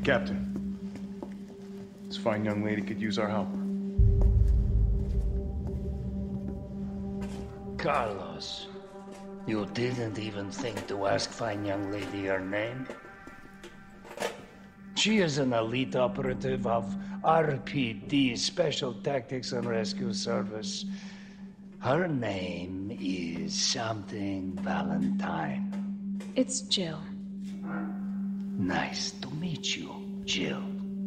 Captain, this fine young lady could use our help. Carlos, you didn't even think to ask fine young lady her name? She is an elite operative of RPD, Special Tactics and Rescue Service. Her name is something Valentine. It's Jill. Nice to meet you, Jill.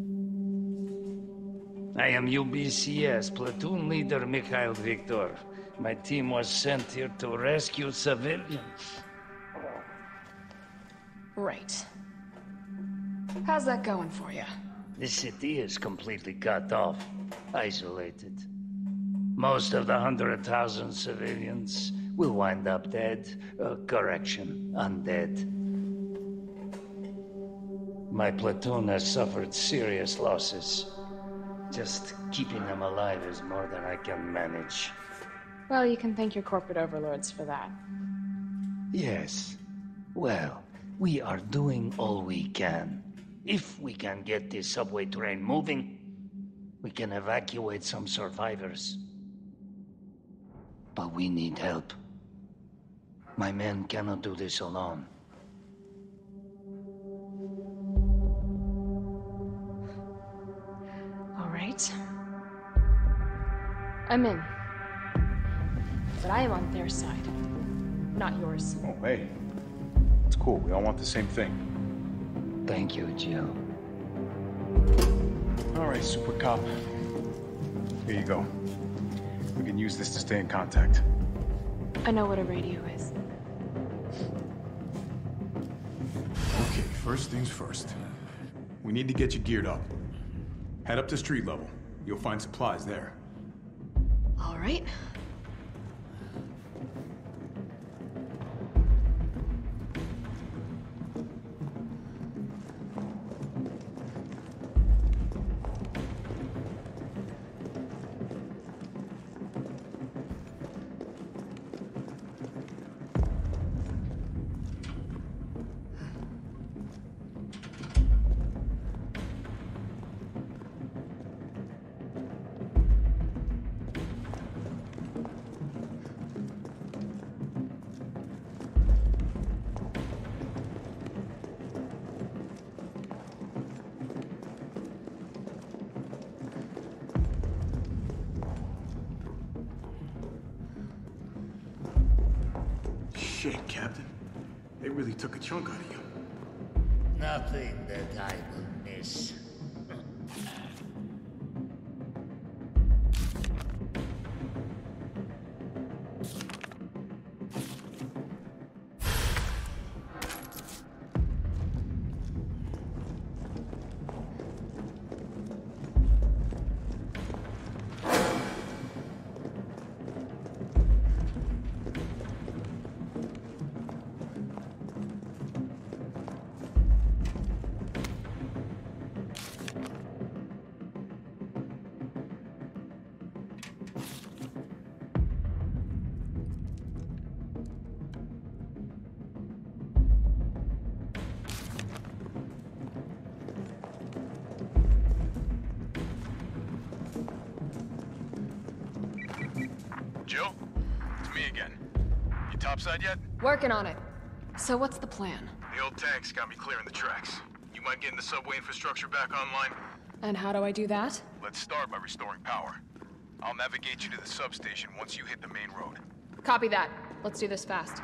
I am UBCS Platoon Leader Mikhail Viktor. My team was sent here to rescue civilians. Right. How's that going for you? The city is completely cut off, isolated. Most of the 100,000 civilians will wind up dead. Correction, undead. My platoon has suffered serious losses. Just keeping them alive is more than I can manage. Well, you can thank your corporate overlords for that. Yes. Well, we are doing all we can. If we can get this subway train moving, we can evacuate some survivors. But we need help. My men cannot do this alone. All right. I'm in. But I am on their side, not yours. Oh, hey. It's cool. We all want the same thing. Thank you, Jill. All right, Super Cop. Here you go. We can use this to stay in contact. I know what a radio is. Okay, first things first. We need to get you geared up. Head up to street level. You'll find supplies there. All right. Shit, Captain. They really took a chunk out of you. Nothing that I will miss. Jill? It's me again. You topside yet? Working on it. So what's the plan? The old tanks got me clearing the tracks. You mind getting the subway infrastructure back online? And how do I do that? Let's start by restoring power. I'll navigate you to the substation once you hit the main road. Copy that. Let's do this fast.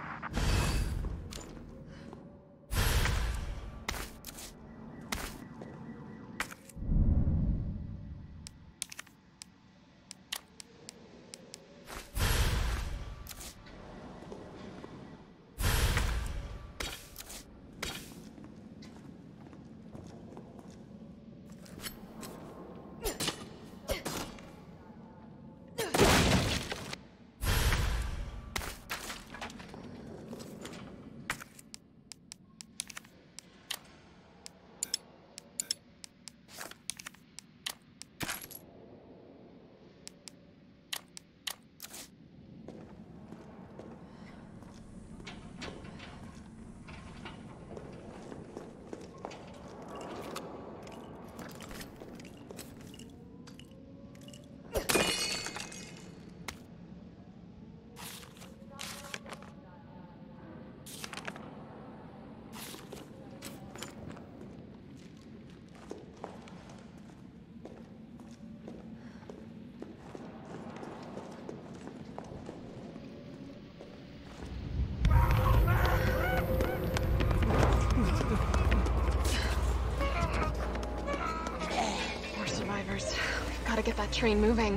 drivers. We've got to get that train moving.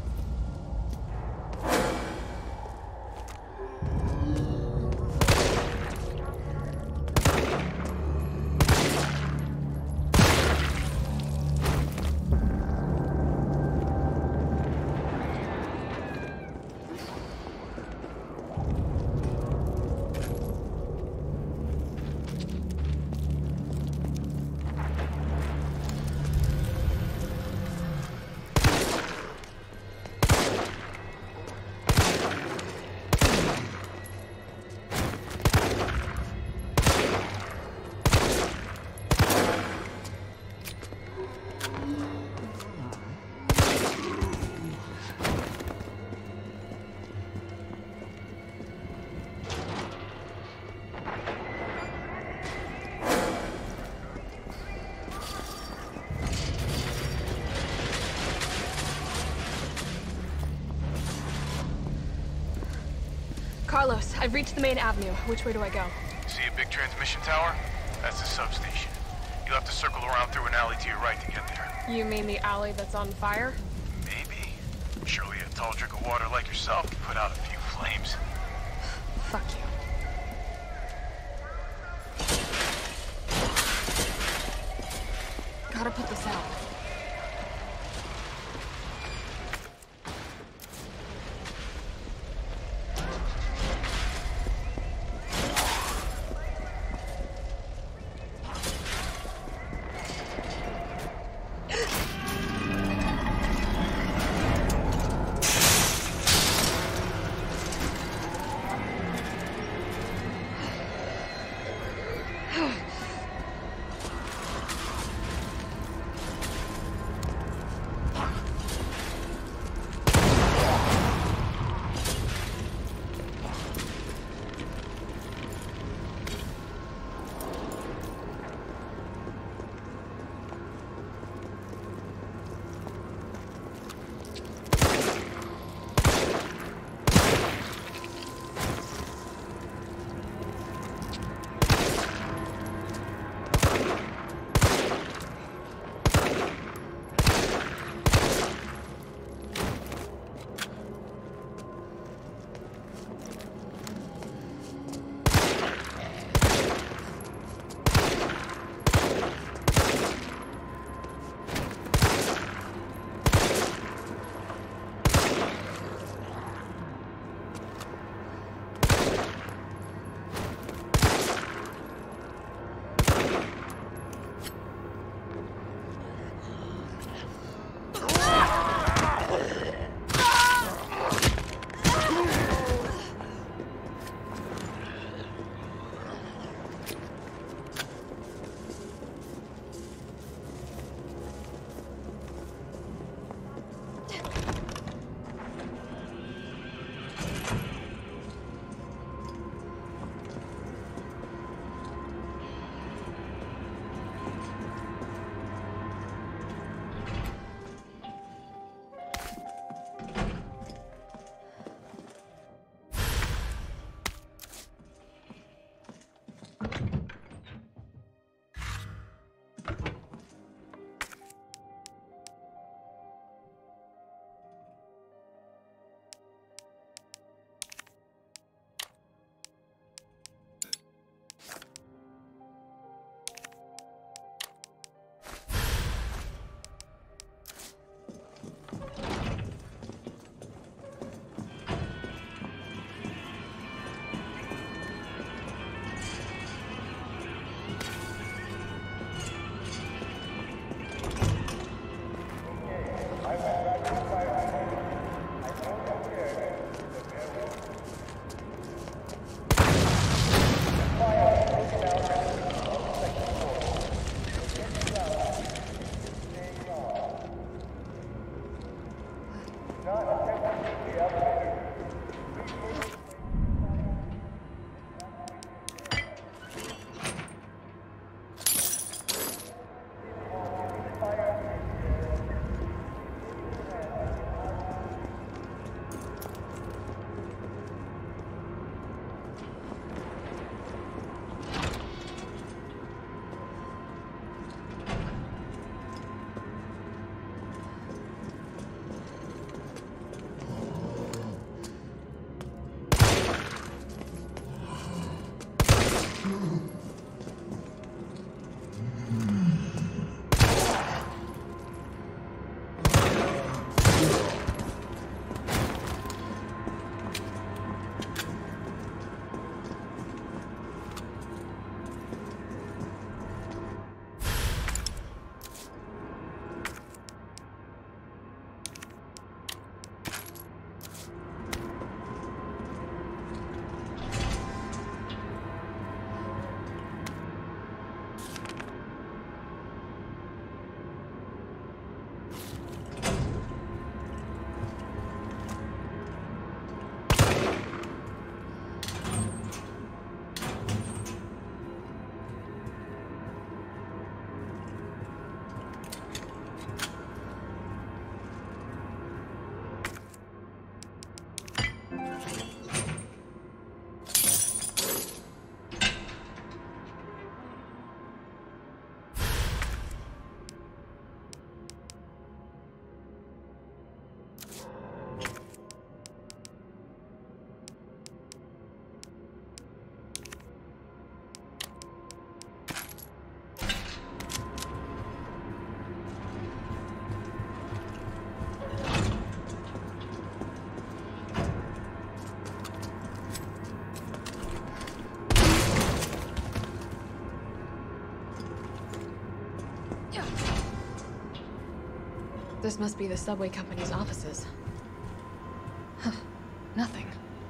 Carlos, I've reached the main avenue. Which way do I go? See a big transmission tower? That's the substation. You'll have to circle around through an alley to your right to get there. You mean the alley that's on fire? Maybe. Surely a tall drink of water like yourself can put out a few flames. Fuck you. Gotta put this out. This must be the subway company's offices. Huh. Nothing.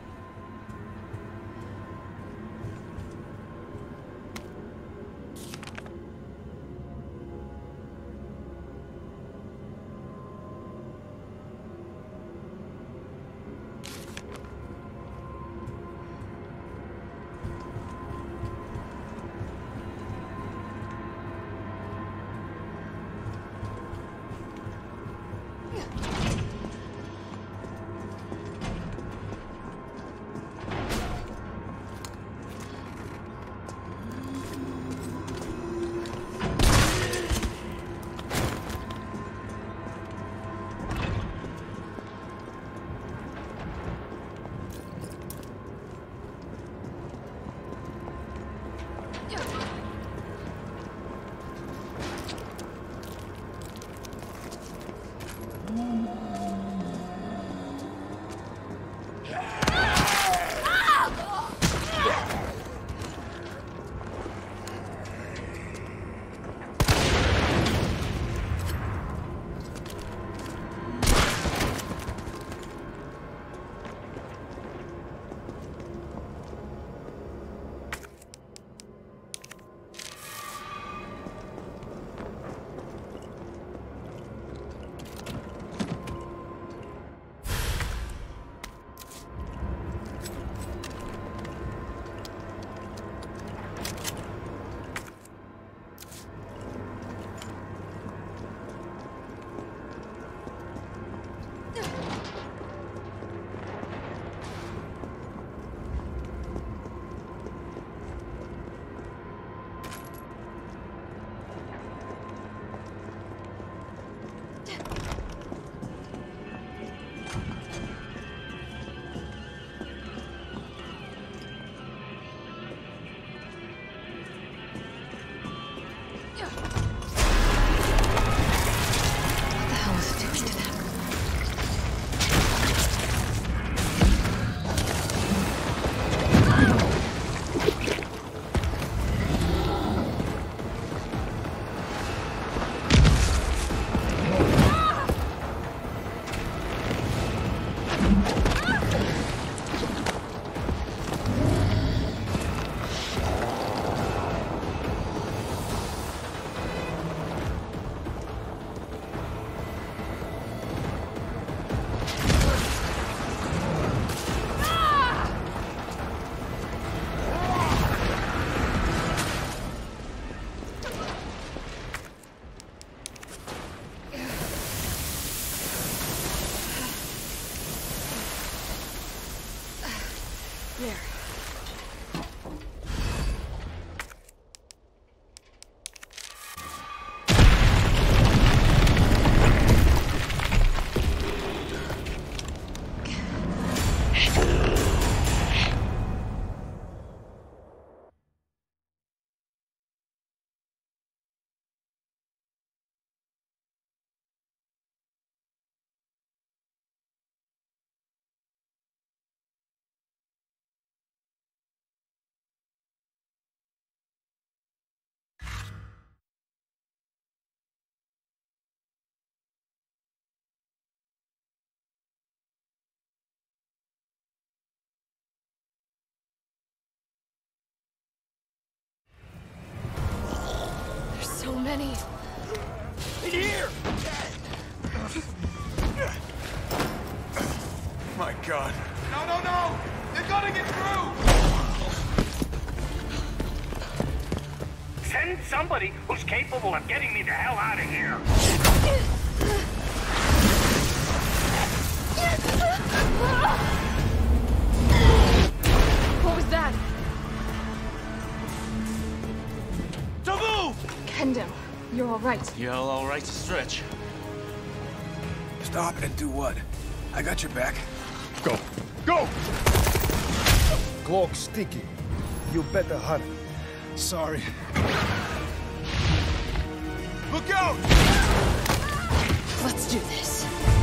There. So many. In here! My God. No, no, no! They're gonna get through! Send somebody who's capable of getting me the hell out of here. What was that? Tavu! Kendo, you're all right. Yeah, all right to stretch. Stop and do what? I got your back. Go! Go! Cloak sticky. You better hurry. Sorry. Look out! Let's do this.